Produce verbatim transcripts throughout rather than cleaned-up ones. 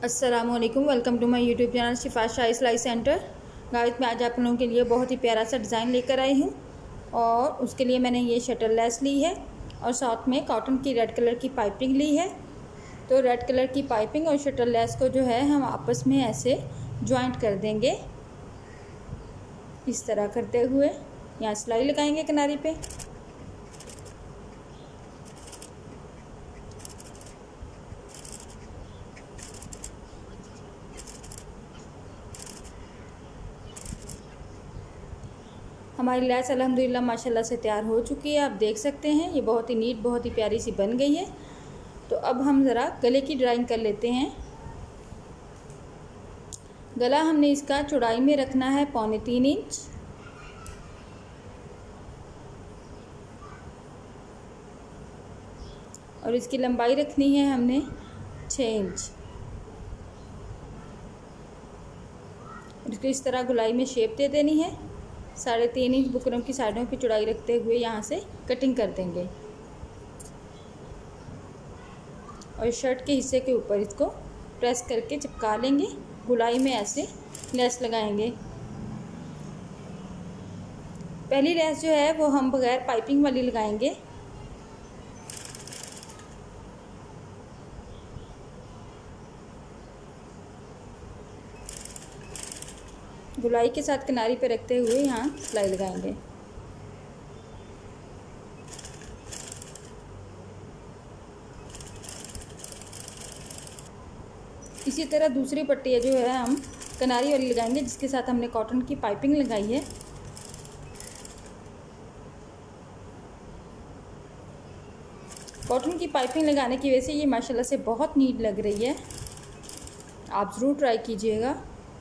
अस्सलामुअलैकुम, welcome to my YouTube channel Shifa Shahi सिलाई centre. Guys, मैं आज आप लोगों के लिए बहुत ही प्यारा सा डिज़ाइन लेकर आई हूँ और उसके लिए मैंने ये शटल लेस ली है और साथ में कॉटन की रेड कलर की पाइपिंग ली है। तो रेड कलर की पाइपिंग और शटल लेस को जो है हम आपस में ऐसे ज्वाइंट कर देंगे। इस तरह करते हुए यहाँ सिलाई लगाएंगे किनारे पे। हमारी लैस अल्हम्दुलिल्लाह माशाल्लाह से तैयार हो चुकी है। आप देख सकते हैं ये बहुत ही नीट, बहुत ही प्यारी सी बन गई है। तो अब हम ज़रा गले की ड्राइंग कर लेते हैं। गला हमने इसका चौड़ाई में रखना है पौने तीन इंच और इसकी लंबाई रखनी है हमने छः इंच। इसको इस तरह गुलाई में शेप दे देनी है। साढ़े तीन इंच बुकरम की साइडों की चौड़ाई रखते हुए यहाँ से कटिंग कर देंगे और शर्ट के हिस्से के ऊपर इसको प्रेस करके चिपका लेंगे। गुलाई में ऐसे लेस लगाएंगे। पहली लेस जो है वो हम बगैर पाइपिंग वाली लगाएंगे। गुलाई के साथ किनारी पे रखते हुए यहाँ सिलाई लगाएंगे। इसी तरह दूसरी पट्टी जो है हम किनारी वाली लगाएंगे जिसके साथ हमने कॉटन की पाइपिंग लगाई है। कॉटन की पाइपिंग लगाने की वजह से ये माशाल्लाह से बहुत नीट लग रही है। आप ज़रूर ट्राई कीजिएगा।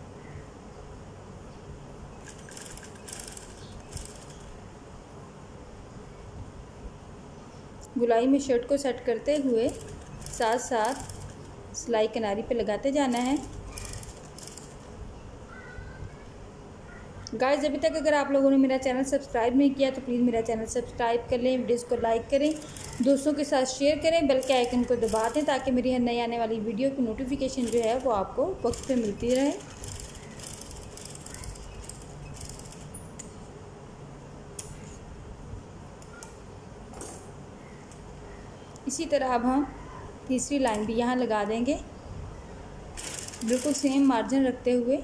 गुलाई में शर्ट को सेट करते हुए साथ साथ सिलाई किनारी पे लगाते जाना है। गाइस, अभी तक अगर आप लोगों ने मेरा चैनल सब्सक्राइब नहीं किया तो प्लीज़ मेरा चैनल सब्सक्राइब कर लें, वीडियोस को लाइक करें, दोस्तों के साथ शेयर करें, बेल के आइकन को दबा दें ताकि मेरी हर नई आने वाली वीडियो की नोटिफिकेशन जो है वो आपको वक्त पे मिलती रहे। इसी तरह अब हम तीसरी लाइन भी यहाँ लगा देंगे, बिल्कुल सेम मार्जिन रखते हुए।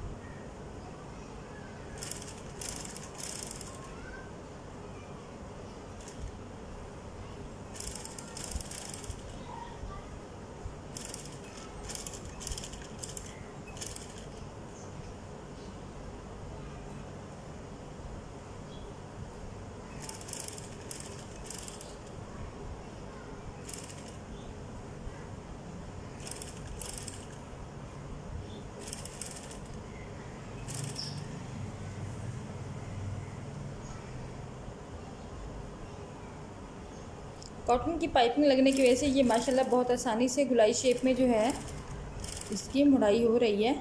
कॉटन की पाइपिंग लगने की वजह से ये माशाल्लाह बहुत आसानी से गुलाई शेप में जो है इसकी मुड़ाई हो रही है।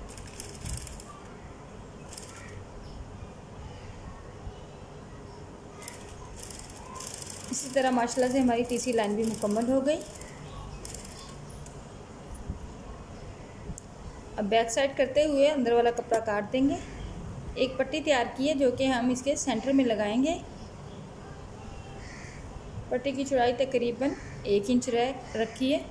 इसी तरह माशाल्लाह से हमारी तीसरी लाइन भी मुकम्मल हो गई। अब बैक साइड करते हुए अंदर वाला कपड़ा काट देंगे। एक पट्टी तैयार की है जो कि हम इसके सेंटर में लगाएंगे। पट्टी की चौड़ाई तकरीबन एक इंच रह रखी है।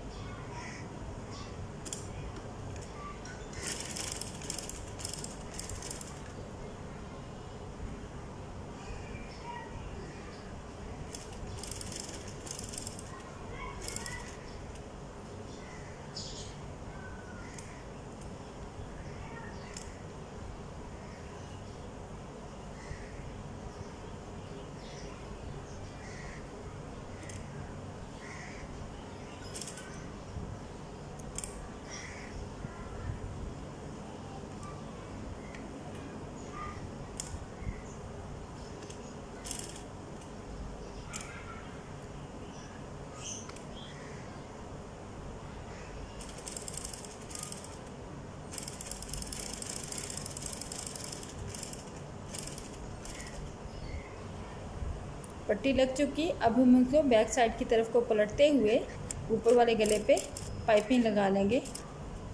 पट्टी लग चुकी। अब हम इसको बैक साइड की तरफ को पलटते हुए ऊपर वाले गले पे पाइपिंग लगा लेंगे।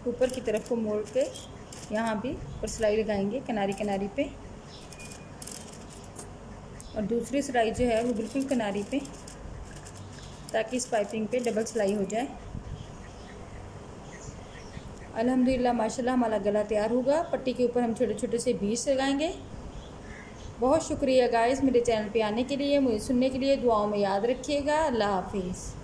ऊपर की तरफ को मोड़ के यहाँ भी ऊपर सिलाई लगाएंगे किनारी किनारी पे, और दूसरी सिलाई जो है वो बिल्कुल किनारी पे, ताकि इस पाइपिंग पे डबल सिलाई हो जाए। अल्हम्दुलिल्लाह माशाल्लाह हमारा गला तैयार होगा। पट्टी के ऊपर हम छोटे छोटे से बीड्स लगाएंगे। बहुत शुक्रिया गाइस मेरे चैनल पे आने के लिए, मुझे सुनने के लिए। दुआओं में याद रखिएगा। अल्लाह हाफिज़।